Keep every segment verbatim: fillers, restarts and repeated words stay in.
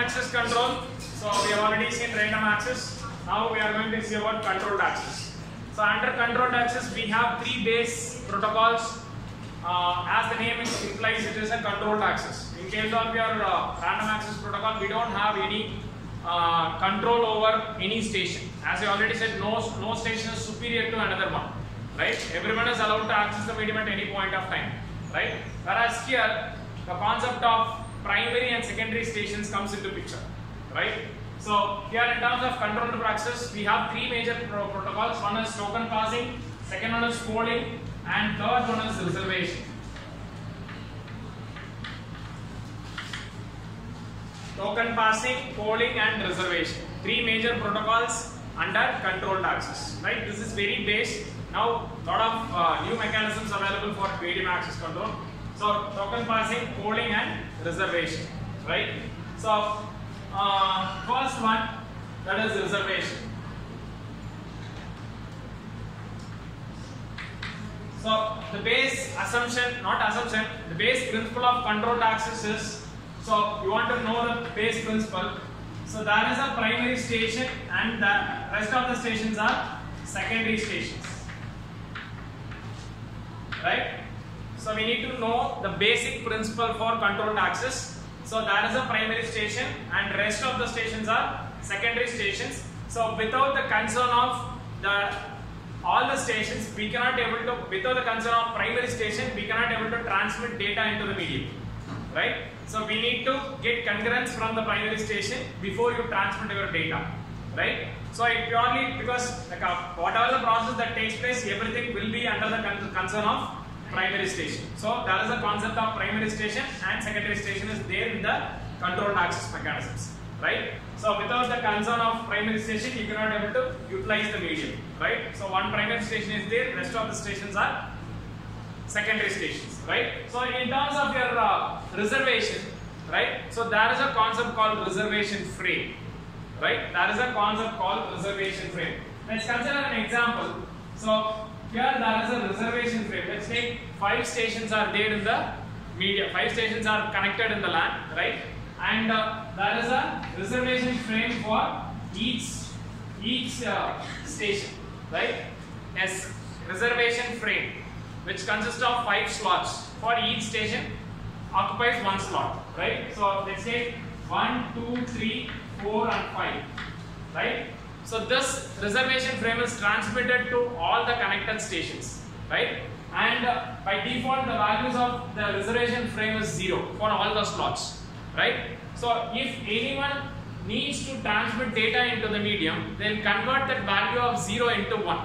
access control. So we have already seen random access. Now we are going to see about controlled access. So under controlled access, we have three base protocols. Uh, as the name implies, it is a controlled access. In case of your uh, random access protocol, we don't have any uh, control over any station. As I already said, no, no station is superior to another one. Right? Everyone is allowed to access the medium at any point of time. Right? Whereas here, the concept of primary and secondary stations comes into picture. Right? So here in terms of controlled access, we have three major pro protocols. One is token passing, second one is polling, and third one is reservation. Token passing, polling, and reservation. Three major protocols under controlled access. Right? This is very base. Now, lot of uh, new mechanisms available for medium access control. So, token passing, polling, and reservation. Right? So, uh, first one, that is reservation. So, the base assumption, not assumption, the base principle of controlled access is, so you want to know the base principle. So, there is a primary station and the rest of the stations are secondary stations. Right? So, we need to know the basic principle for controlled access. So, there is a primary station and rest of the stations are secondary stations. So, without the concern of the all the stations, we cannot able to, without the concern of primary station, we cannot able to transmit data into the medium. Right? So, we need to get concurrence from the primary station before you transmit your data. Right? So, it purely because like, uh, whatever the process that takes place, everything will be under the con concern of primary station. So, that is the concept of primary station and secondary station is there in the controlled access mechanisms. Right? So, without the concern of primary station, you cannot able to utilize the medium. Right? So, one primary station is there, rest of the stations are secondary stations. Right? So, in terms of your uh, reservation, right? So, there is a concept called reservation frame. Right? There is a concept called reservation frame. Let's consider an example. So, here there is a reservation frame. Let's take five stations are there in the media. Five stations are connected in the LAN, right? And uh, there is a reservation frame for each each uh, station, right? Yes, reservation frame, which consists of five slots. For each station, occupies one slot, right? So let's say one, two, three, four, and five, right? So this reservation frame is transmitted to all the connected stations, right? And uh, by default, the values of the reservation frame is zero for all the slots, right? So if anyone needs to transmit data into the medium, they'll convert that value of zero into one,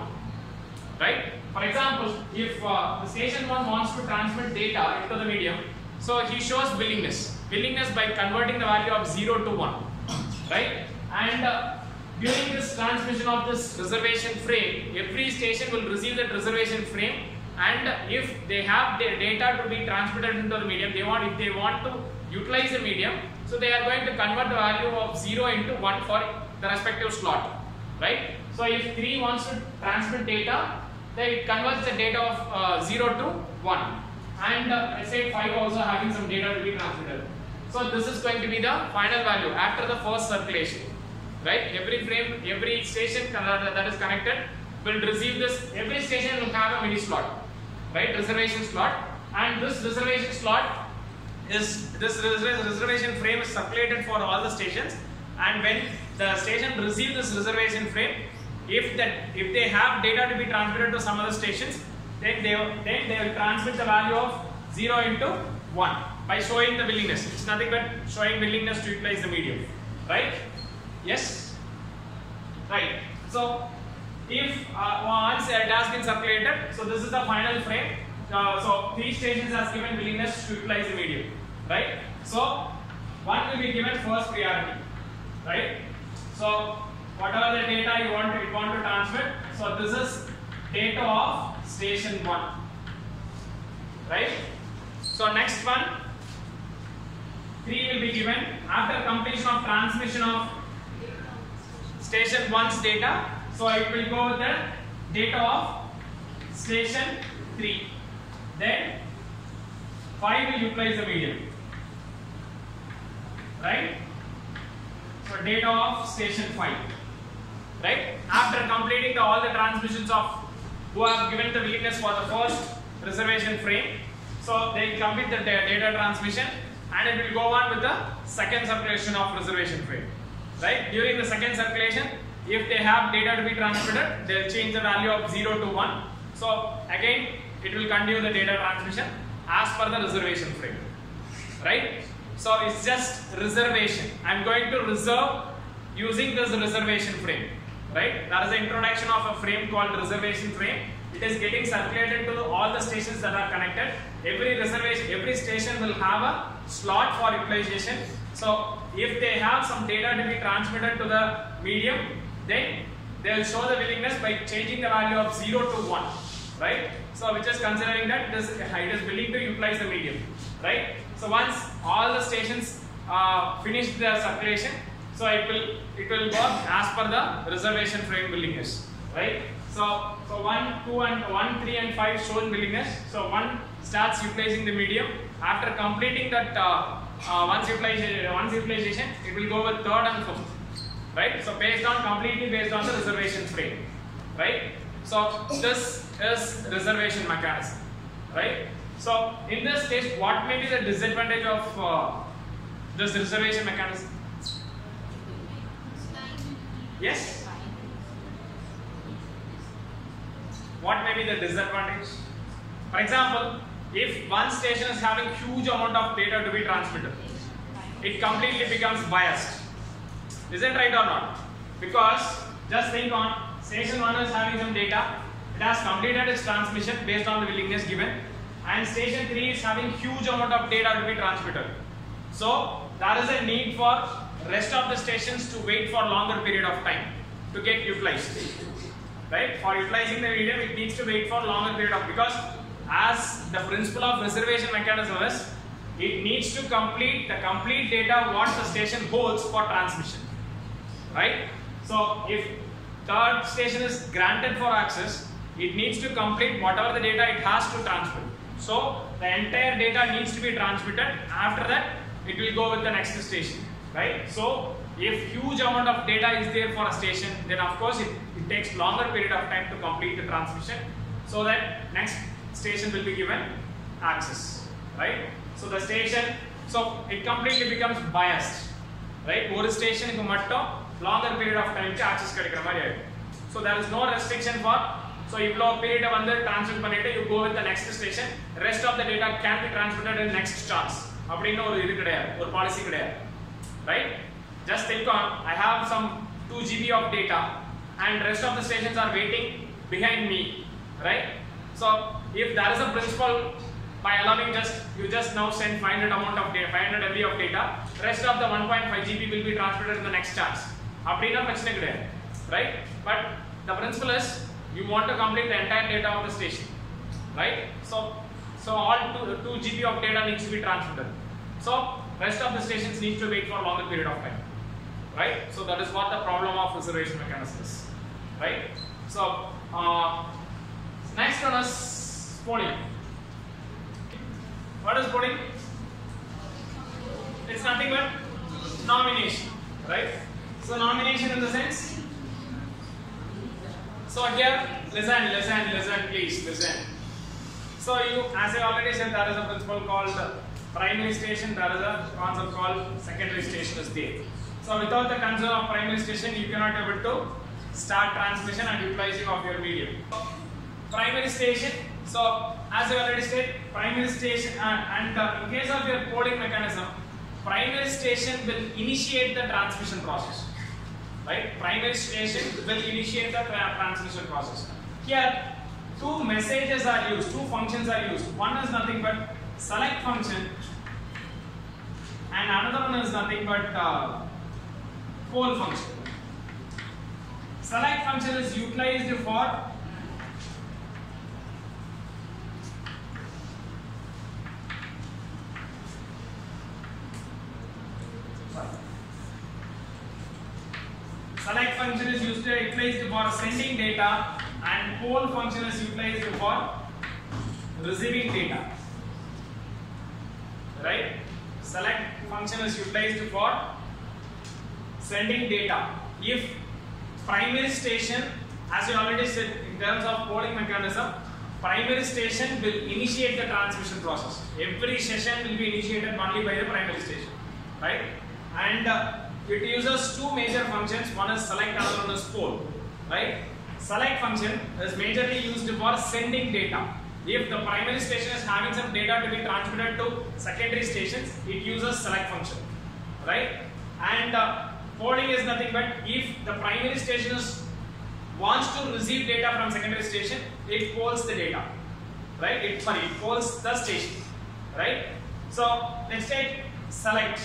right? For example, if uh, the station one wants to transmit data into the medium, so he shows willingness, willingness by converting the value of zero to one, right? And uh, during this transmission of this reservation frame, every station will receive that reservation frame, and if they have their data to be transmitted into the medium, they want if they want to utilize the medium, so they are going to convert the value of zero into one for the respective slot, right? So if three wants to transmit data, then it converts the data of uh, zero to one, and uh, let's say five also having some data to be transmitted. So this is going to be the final value after the first circulation. Right? Every frame, every station that is connected will receive this. Every station will have a mini slot, right? Reservation slot, and this reservation slot is this reservation frame is circulated for all the stations. And when the station receives this reservation frame, if that if they have data to be transmitted to some other stations, then they then they will transmit the value of zero into one by showing the willingness. It's nothing but showing willingness to utilize the medium, right? Yes, right. So if uh, once it has been circulated, so this is the final frame. Uh, so three stations has given willingness to utilize the medium, right? So one will be given first priority, right? So whatever the data you want to you want to transmit, so this is data of station one, right? So next one, three will be given after completion of transmission of station one's data, so it will go with the data of station three. Then five will utilize the medium, right? data of station five. Right? After completing the, all the transmissions of who have given the willingness for the first reservation frame, so they complete the data transmission and it will go on with the second circulation of reservation frame. Right? During the second circulation, if they have data to be transmitted, they will change the value of zero to one. So again, it will continue the data transmission as per the reservation frame. Right? So it's just reservation. I am going to reserve using this reservation frame. Right? That is the introduction of a frame called reservation frame. It is getting circulated to all the stations that are connected. Every reservation, every station will have a slot for utilization. So if they have some data to be transmitted to the medium, then they will show the willingness by changing the value of zero to one. Right? So which is considering that it is, it is willing to utilize the medium. Right? So once all the stations uh, finish their circulation, so it will it will work as per the reservation frame willingness. Right? So so one, two, and one, three, and five shown willingness. So one starts utilizing the medium. After completing that uh, uh, once utilization, once utilization, it will go with third and fifth. Right? So based on completely based on the reservation frame. Right? So this is reservation mechanism. Right? So in this case, what may be the disadvantage of uh, this reservation mechanism? Yes? What may be the disadvantage? For example, if one station is having huge amount of data to be transmitted, it completely becomes biased. Is it right or not? Because just think on station one is having some data, it has completed its transmission based on the willingness given, and station three is having huge amount of data to be transmitted. So there is a need for rest of the stations to wait for longer period of time to get utilized. Right? For utilizing the medium, it needs to wait for longer period of, because as the principle of reservation mechanism is, it needs to complete the complete data what the station holds for transmission. Right? So if third station is granted for access, it needs to complete whatever the data it has to transmit. So the entire data needs to be transmitted. After that, it will go with the next station. Right? So if huge amount of data is there for a station, then of course it, it takes longer period of time to complete the transmission, so that next station will be given access. Right? So the station, so it completely becomes biased. Right? One station ku mattum longer period of time ku access kedikra mari aayidum. So there is no restriction for, so if low period vandu transmit pannite you go with the next station, rest of the data can be transmitted in next chance. Appadina oru idu kedaya, or policy kedaya. Right? Just think on, I have some two G B of data and rest of the stations are waiting behind me. Right? So if there is a principle by allowing just, you just now send five hundred amount of data, five hundred M B of data, rest of the one point five G B will be transmitted in the next chance. Appadina prachane kedaya. Right? But the principle is, you want to complete the entire data of the station. Right? So, so all two, two G B of data needs to be transmitted. So rest of the stations need to wait for a longer period of time. Right? So that is what the problem of reservation mechanism is. Right? So uh, next one is podium. What is podium? It's nothing but nomination. Right? So nomination in the sense. So here, listen, listen, listen, please, listen. So you, as I already said, there is a principle called primary station, there is a concept called secondary station is there. So without the concern of primary station, you cannot able to start transmission and utilizing of your medium. Primary station, so as I already said, primary station, uh, and uh, in case of your coding mechanism, primary station will initiate the transmission process. Right? Primary station will initiate the tra transmission process. Here, two messages are used, two functions are used. One is nothing but select function, and another one is nothing but uh, call function. Select function is utilized for select function is used utilized for sending data, and call function is utilized for receiving data. Right? Select function is utilized for sending data. If primary station, as you already said in terms of polling mechanism, primary station will initiate the transmission process. Every session will be initiated only by the primary station, right? And uh, it uses two major functions. One is select, another one is poll, right? Select function is majorly used for sending data. If the primary station is having some data to be transmitted to secondary stations, it uses select function, right? And uh, polling is nothing but if the primary station is wants to receive data from secondary station, it polls the data, right? It sorry, it polls the station, right? So let's take select.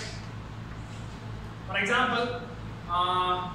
For example, uh,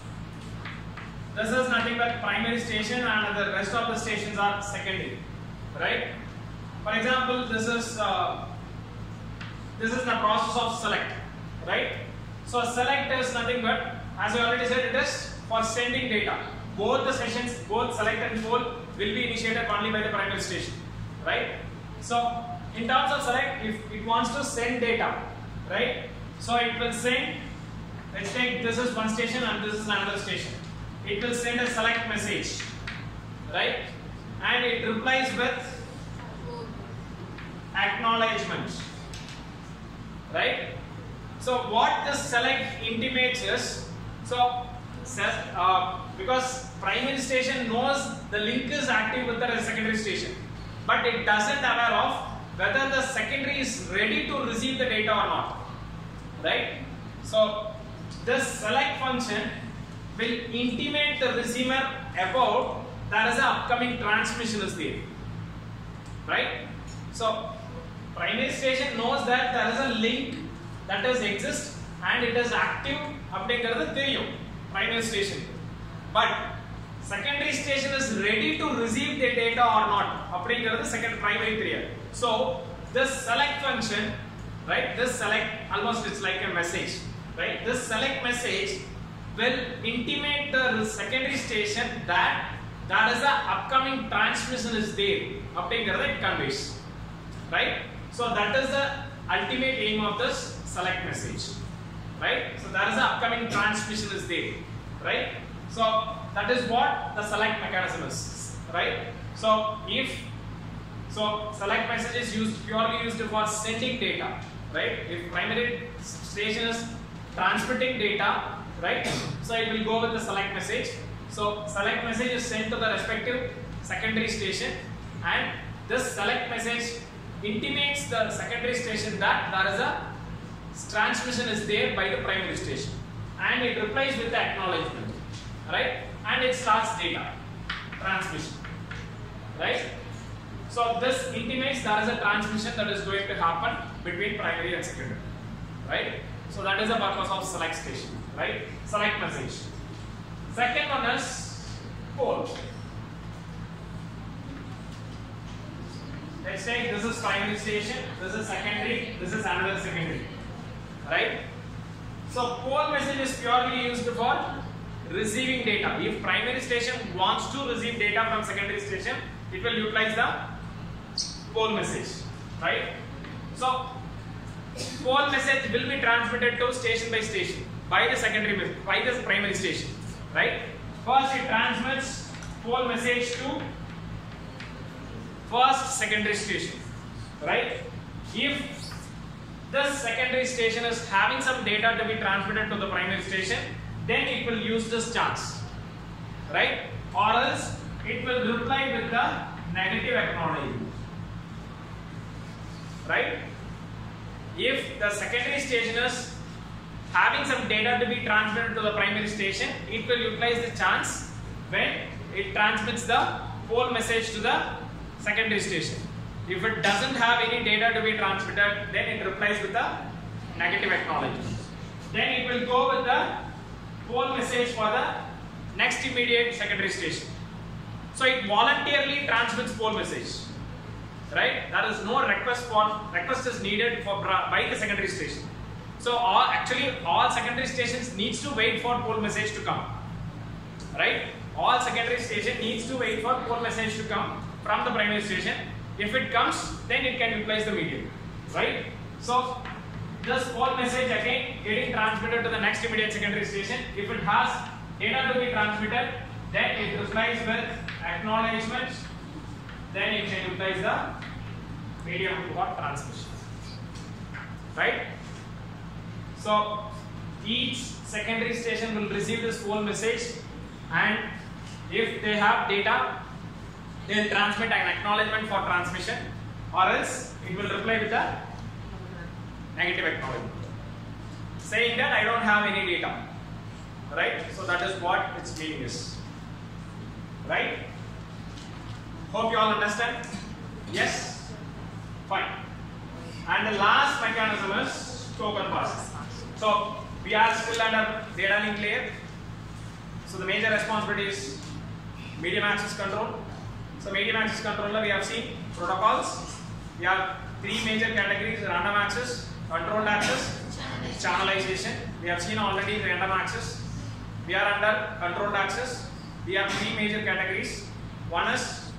this is nothing but primary station, and the rest of the stations are secondary, right? For example, this is uh, this is the process of select, right? So select is nothing but, as I already said, it is for sending data. Both the sessions, both select and poll, will be initiated only by the primary station, right? So in terms of select, if it wants to send data, right? So it will send. Let's take this is one station and this is another station. It will send a select message, right? And it replies with acknowledgement, right? So what this select intimates is, so uh, because primary station knows the link is active with the secondary station, but it doesn't aware of whether the secondary is ready to receive the data or not, right? So this select function will intimate the receiver about there is an upcoming transmission is there, right? So primary station knows that there is a link that does exist and it is active அப்படிங்கிறது தெரியும் primary station, but secondary station is ready to receive the data or not அப்படிங்கிறது second primary தெரியாது. So this select function, right, this select almost it's like a message, right? This select message will intimate the secondary station that there is a upcoming transmission is there அப்படிங்கிறது it conveys, right? So that is the ultimate aim of this select message, right? So there is a upcoming transmission is there, right? So that is what the select mechanism is, right? So if so select message is used purely used for sending data, right? If primary station is transmitting data, right? So it will go with the select message. So select message is sent to the respective secondary station, and this select message intimates the secondary station that there is a transmission is there by the primary station, and it replies with the acknowledgement, right? And it starts data transmission, right? So this intimates there is a transmission that is going to happen between primary and secondary, right? So that is the purpose of select station, right? Select message. Second one is poll. Let's say this is primary station, this is secondary, this is another secondary, right? So poll message is purely used for receiving data. If primary station wants to receive data from secondary station, it will utilize the poll message, right? So poll message will be transmitted to station by station by the secondary by the primary station, right? First it transmits poll message to first secondary station, right? If this secondary station is having some data to be transmitted to the primary station, then it will use this chance, right? Or else it will reply with the negative acknowledgement, right? If the secondary station is having some data to be transmitted to the primary station, it will utilize the chance when it transmits the poll message to the secondary station. If it doesn't have any data to be transmitted, then it replies with the negative acknowledgement. Then it will go with the poll message for the next immediate secondary station. So it voluntarily transmits poll message, right? There is no request for request is needed for by the secondary station. So all, actually all secondary stations needs to wait for poll message to come, right? All secondary station needs to wait for poll message to come from the primary station. If it comes, then it can utilize the medium, right? So this whole message again getting transmitted to the next immediate secondary station. If it has data to be transmitted, then it replies with acknowledgement. Then it can utilize the medium for transmission. Right? So each secondary station will receive this whole message, and if they have data, they will transmit an acknowledgement for transmission, or else it will reply with a negative acknowledgement saying that I don't have any data. Right? So that is what its meaning is. Right? Hope you all understand? Yes? Fine. And the last mechanism is token passing. So we are still under data link layer. So the major responsibility is medium access control. So medium access controller, we have seen protocols. We have three major categories: random access, controlled access, channelization. We have seen already random access. We are under controlled access. We have three major categories. One is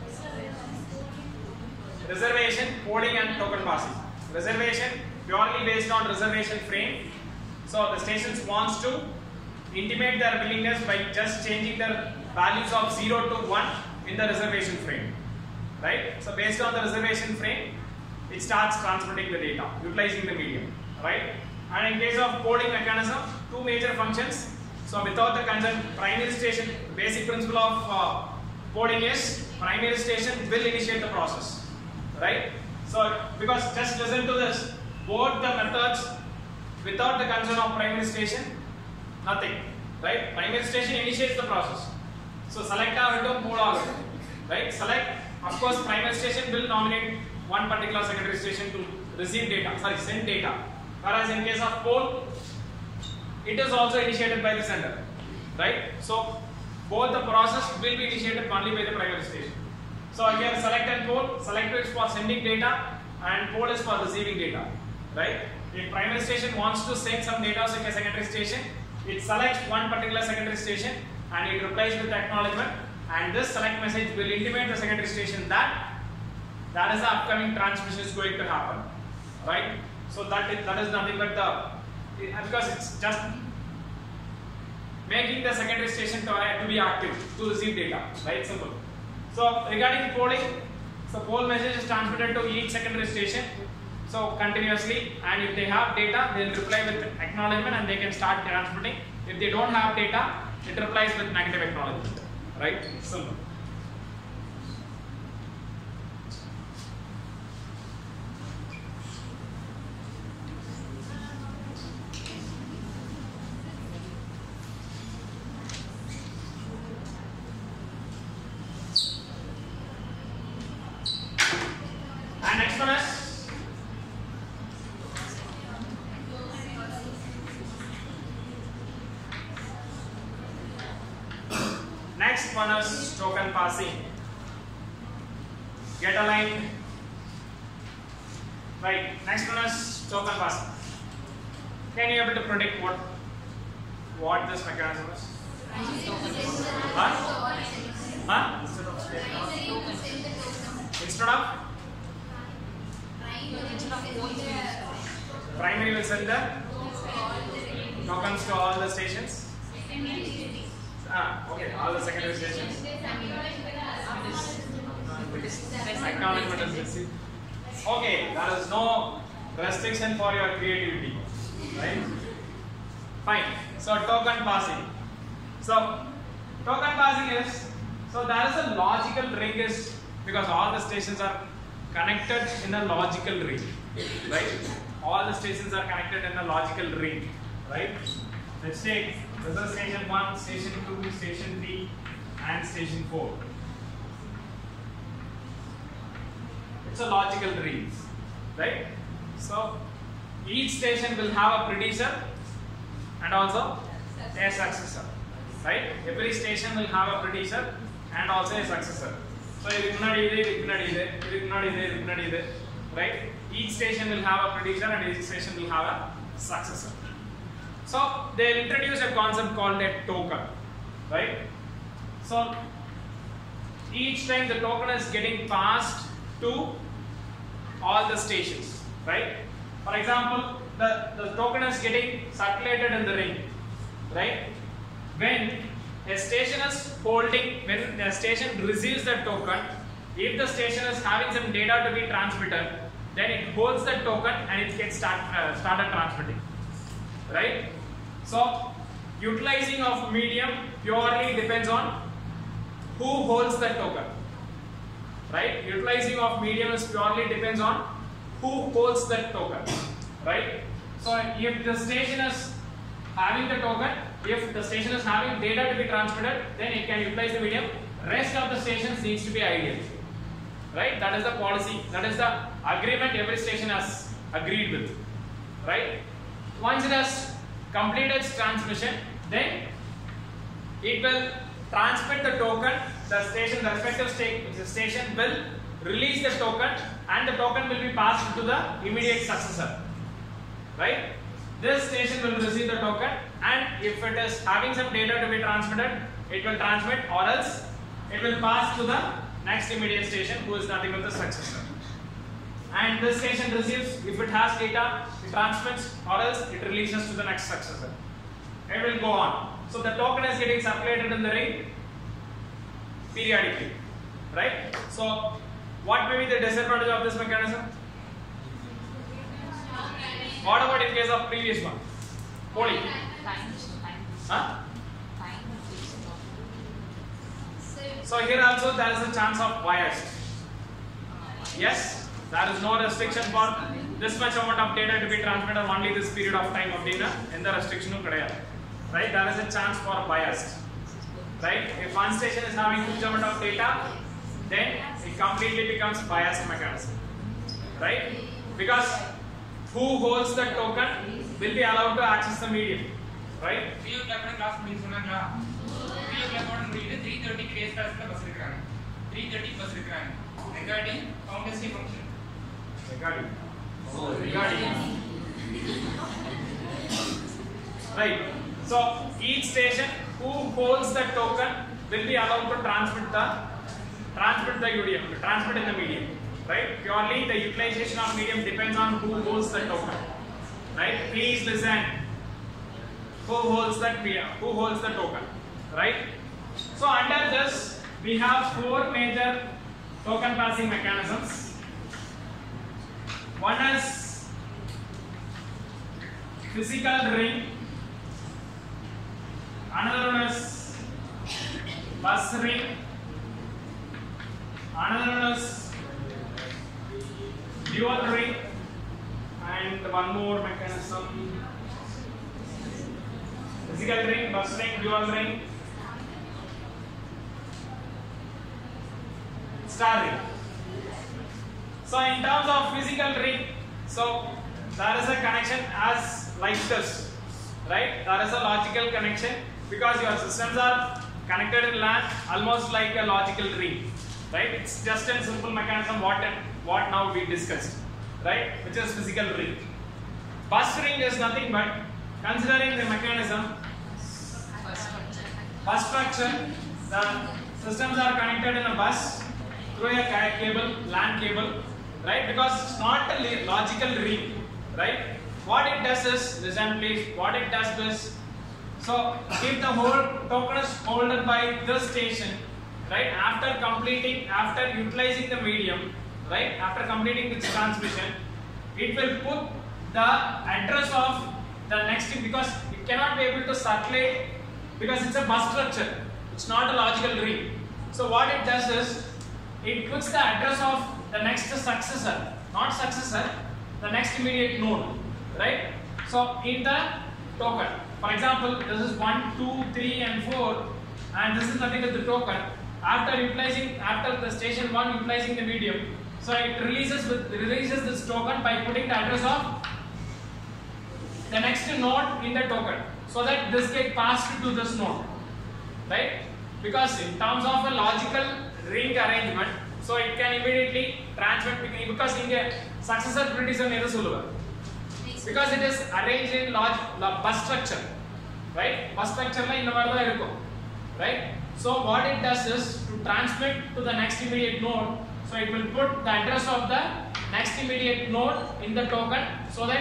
reservation, coding, and token passing. Reservation purely based on reservation frame. So the stations wants to intimate their willingness by just changing the values of zero to one in the reservation frame. Right? So based on the reservation frame, it starts transmitting the data, utilizing the medium. Right? And in case of coding mechanism, two major functions. So without the concerned primary station, basic principle of uh, coding is primary station will initiate the process. Right? So because just listen to this, both the methods without the concern of primary station, nothing. Right? Primary station initiates the process. So select our mode order. Right? Select, of course, primary station will nominate one particular secondary station to receive data, sorry, send data. Whereas in case of poll, it is also initiated by the sender. Right? So both the process will be initiated only by the primary station. So here select and poll, select is for sending data and poll is for receiving data. Right? If primary station wants to send some data to a secondary station, it selects one particular secondary station and it replies with acknowledgement, and this select message will intimate the secondary station that that is the upcoming transmission is going to happen. Right? So that is, that is nothing but the, because it's just making the secondary station to, to be active to receive data. Right? Simple. So regarding polling, so poll message is transmitted to each secondary station, so continuously, and if they have data, they will reply with acknowledgement and they can start transmitting. If they don't have data, it replies with negative acknowledgement. Right? Simple. And next one is next one is token passing. Get aligned. Right. Next one is token passing. Can you able to predict what what this mechanism is? Huh? Huh? Instead of primary will send the tokens to all the stations. Ah, okay, all the secondary stations. Acknowledgement is received. Okay, there is no restriction for your creativity, right? Fine. So token passing. So token passing is, so there is a logical ring is because all the stations are connected in a logical ring, right? All the stations are connected in a logical ring, right? Let's take this is station one, station two, station three, and station four. It's a logical ring, right? So each station will have a predecessor and also a successor, right? Every station will have a predecessor and also a successor. So right? Each station will have a predecessor and each station will have a successor. So they will introduce a concept called a token, right? So each time the token is getting passed to all the stations, right? For example, the, the token is getting circulated in the ring, right? When a station is holding, when a station receives the token, if the station is having some data to be transmitted, then it holds the token and it gets start, uh, started transmitting, right? So utilizing of medium purely depends on who holds the token, right? Utilizing of medium is purely depends on who holds the token, right? So if the station is having the token, if the station is having data to be transmitted, then it can utilize the medium. Rest of the stations needs to be ideal, right? That is the policy, that is the agreement every station has agreed with, right? Once it has completed its transmission, then it will transmit the token. The station, the respective sta station will release the token, and the token will be passed to the immediate successor, right? This station will receive the token, and if it is having some data to be transmitted, it will transmit, or else it will pass to the next immediate station, who is nothing but the successor. And this station receives, if it has data, it transmits, or else it releases to the next successor. It will go on. So the token is getting circulated in the ring periodically, right? So what may be the disadvantage of this mechanism? What about in case of previous one? Polling. Huh? So here also there is a chance of bias. Yes, there is no restriction for this much amount of data to be transmitted only this period of time of data, and the restriction right? There is a chance for bias, right? If one station is having huge amount of data, then it completely becomes biased mechanism, right? Because who holds the token will be allowed to access the medium, right? three o'clock class means சொன்னாங்களா three o'clock முடியுது three thirty க்கு days கிளாஸ்ல pass இருக்காங்க three thirty pass இருக்காங்க regarding countancy function regarding oh regarding right. So each station who holds the token will be allowed to transmit the transmit the medium, transmit in the medium, right? Purely the utilization of medium depends on who holds the token, right? Please listen. Who holds that medium? Who holds the token, right? So under this we have four major token passing mechanisms. One is physical ring. Another one is bus ring. Another one is dual ring, and one more mechanism: physical ring, bus ring, dual ring, star ring. So in terms of physical ring, so there is a connection as like this, right? There is a logical connection because your systems are connected in LAN almost like a logical ring, right? It's just a simple mechanism what what now we discussed, right? Which is physical ring. Bus ring is nothing but considering the mechanism bus structure. The systems are connected in a bus through a cable, LAN cable, right? Because it's not a logical ring, right? What it does is, listen please, what it does is, so if the whole token is held by this station, right, after completing, after utilizing the medium, right, after completing its transmission, it will put the address of the next, because it cannot be able to circulate because it's a bus structure, it's not a logical ring. So what it does is, it puts the address of the next successor, not successor, the next immediate node, right? So in the token, for example, this is one, two, three and four, and this is nothing but the token. After utilizing, after the station one utilizing the medium, so it releases with releases this token by putting the address of the next node in the token, so that this gets passed to this node, right? Because in terms of a logical ring arrangement, so it can immediately transmit, because in a successor predecessor never solver, because it is arranged in large bus structure, right? Bus structure la indha maari irukum, right? So what it does is to transmit to the next immediate node, so it will put the address of the next immediate node in the token, so that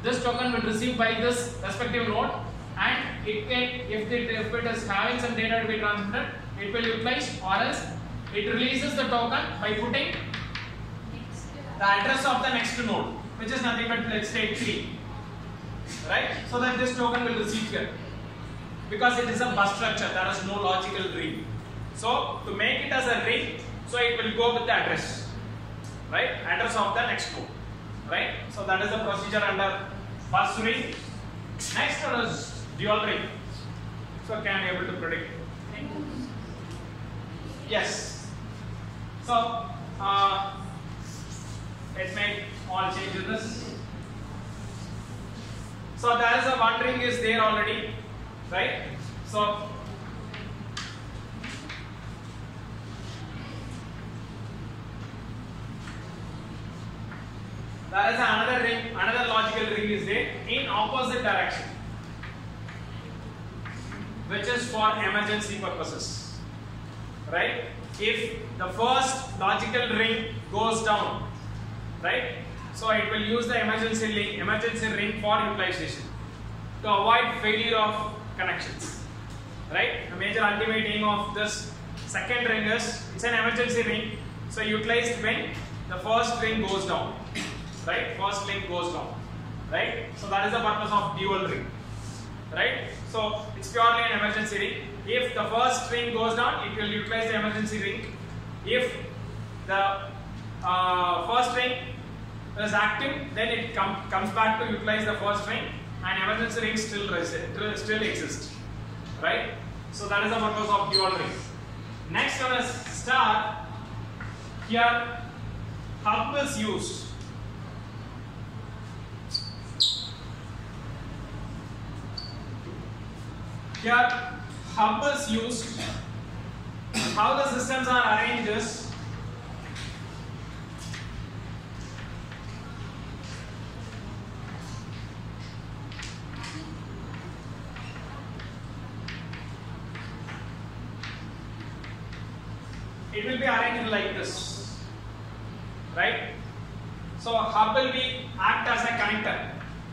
this token will receive by this respective node, and it can, if it, if it is having some data to be transmitted, it will utilize, or else it releases the token by putting the address of the next node, which is nothing but, let's say, three, right? So that this token will receive here, because it is a bus structure, there is no logical ring. So to make it as a ring, so it will go with the address, right? Address of the next node, right? So that is the procedure under bus ring. Next one is dual ring. So can you able to predict? Yes. So uh, let's make all changes this. So there is a one ring is there already, right? So there is another ring, another logical ring is there in opposite direction, which is for emergency purposes, right? If the first logical ring goes down, right? So it will use the emergency ring, emergency ring for utilization to avoid failure of connections, right? The major ultimate aim of this second ring is, it's an emergency ring, so utilized when the first ring goes down, right? First link goes down, right? So that is the purpose of dual ring, right? So it's purely an emergency ring. If the first ring goes down, it will utilize the emergency ring. If the uh, first ring is active, then it com comes back to utilize the first ring, and emergency ring still still exists, right? So that is the purpose of dual ring. Next one is star. Here hub is used. Here hub is used. How the systems are arranged is, it will be arranged like this, right? So hub will be act as a connector.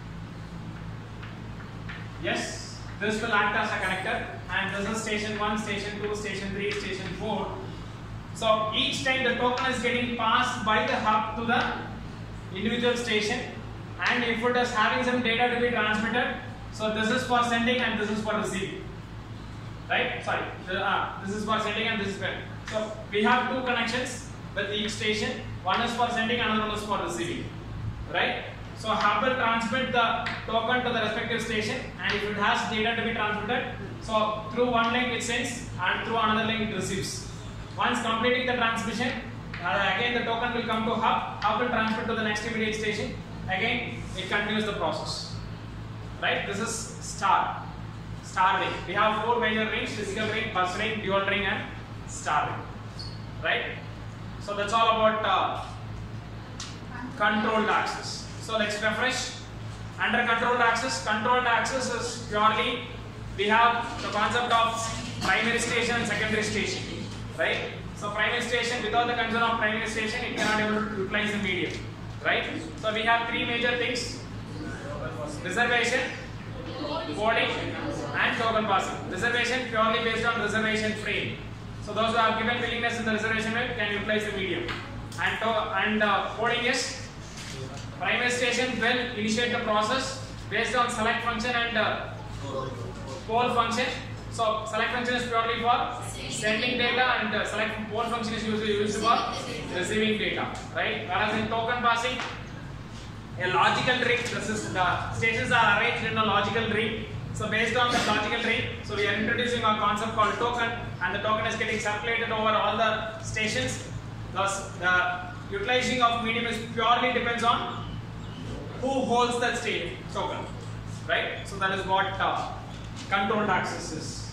Yes, this will act as a connector, and this is station one, station two, station three, station four. So each time the token is getting passed by the hub to the individual station, and if it is having some data to be transmitted, so this is for sending and this is for receiving, right? Sorry, the, uh, this is for sending and this is for. So we have two connections with each station. One is for sending, another one is for receiving, right? So hub will transmit the token to the respective station, and if it has data to be transmitted, so through one link it sends and through another link it receives. Once completing the transmission, uh, again the token will come to hub, hub will transmit to the next immediate station, again it continues the process, right? This is star, star ring. We have four major rings: physical ring, bus ring, dual ring and star ring, right? So that's all about uh, controlled access. So let's refresh. Under controlled access, controlled access is purely, we have the concept of primary station and secondary station, right? So primary station, without the concern of primary station, it cannot able to utilize the medium, right? So we have three major things: reservation, coding and token passing. Reservation purely based on reservation frame. So those who have given willingness in the reservation rate can utilize the medium. And, to, and uh, coding is, primary station will initiate the process based on select function and uh, poll function. So select function is purely for sending data, and uh, select poll function is usually used for receiving data, right? Whereas in token passing, a logical ring, the stations are arranged in a logical ring. So based on the logical ring, so we are introducing a concept called token, and the token is getting circulated over all the stations. Thus, the utilizing of medium is purely depends on who holds that state token, right? So that is what uh, controlled access is.